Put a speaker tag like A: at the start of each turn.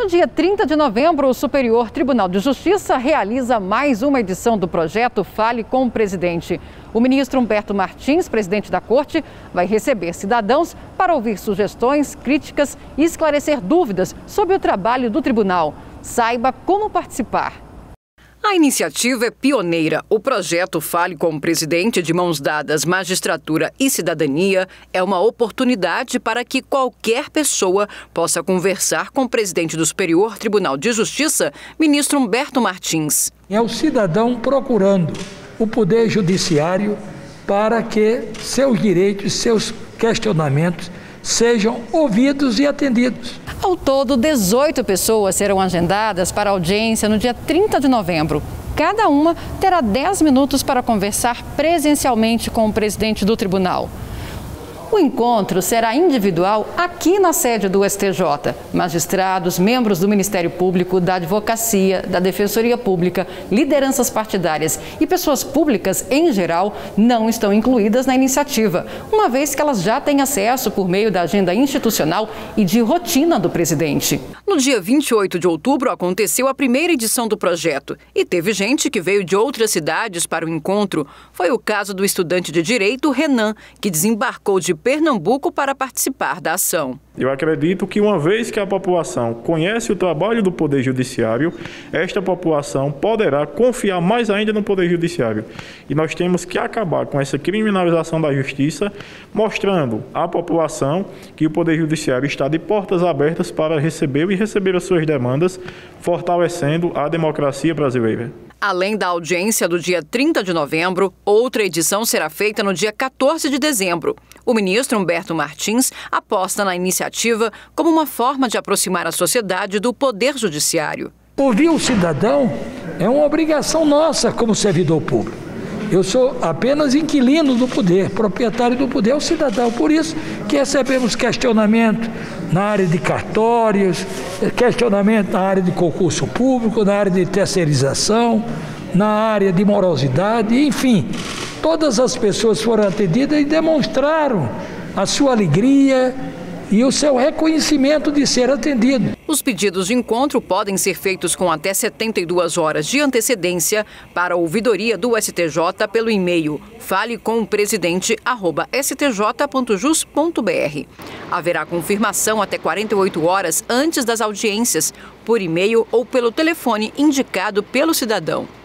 A: No dia 30 de novembro, o Superior Tribunal de Justiça realiza mais uma edição do projeto Fale com o Presidente. O ministro Humberto Martins, presidente da Corte, vai receber cidadãos para ouvir sugestões, críticas e esclarecer dúvidas sobre o trabalho do tribunal. Saiba como participar.
B: A iniciativa é pioneira. O projeto Fale com o Presidente, de mãos dadas Magistratura e Cidadania, é uma oportunidade para que qualquer pessoa possa conversar com o presidente do Superior Tribunal de Justiça, ministro Humberto Martins.
C: É o cidadão procurando o Poder Judiciário para que seus direitos, seus questionamentos sejam ouvidos e atendidos.
A: Ao todo, 18 pessoas serão agendadas para audiência no dia 30 de novembro. Cada uma terá 10 minutos para conversar presencialmente com o presidente do tribunal. O encontro será individual aqui na sede do STJ. Magistrados, membros do Ministério Público, da Advocacia, da Defensoria Pública, lideranças partidárias e pessoas públicas em geral não estão incluídas na iniciativa, uma vez que elas já têm acesso por meio da agenda institucional e de rotina do presidente.
B: No dia 28 de outubro aconteceu a primeira edição do projeto e teve gente que veio de outras cidades para o encontro. Foi o caso do estudante de Direito Renan, que desembarcou de Pernambuco para participar da ação.
D: Eu acredito que uma vez que a população conhece o trabalho do Poder Judiciário, esta população poderá confiar mais ainda no Poder Judiciário. E nós temos que acabar com essa criminalização da justiça, mostrando à população que o Poder Judiciário está de portas abertas para receber e receber as suas demandas, fortalecendo a democracia brasileira.
B: Além da audiência do dia 30 de novembro, outra edição será feita no dia 14 de dezembro. O ministro Humberto Martins aposta na iniciativa como uma forma de aproximar a sociedade do Poder Judiciário.
C: Ouvir o cidadão é uma obrigação nossa como servidor público. Eu sou apenas inquilino do poder, proprietário do poder é o cidadão. Por isso que recebemos questionamento na área de cartórios, questionamento na área de concurso público, na área de terceirização, na área de morosidade, enfim. Todas as pessoas foram atendidas e demonstraram a sua alegria e o seu reconhecimento de ser atendido.
B: Os pedidos de encontro podem ser feitos com até 72 horas de antecedência para a ouvidoria do STJ pelo e-mail falecomopresidente@stj.jus.br. Haverá confirmação até 48 horas antes das audiências, por e-mail ou pelo telefone indicado pelo cidadão.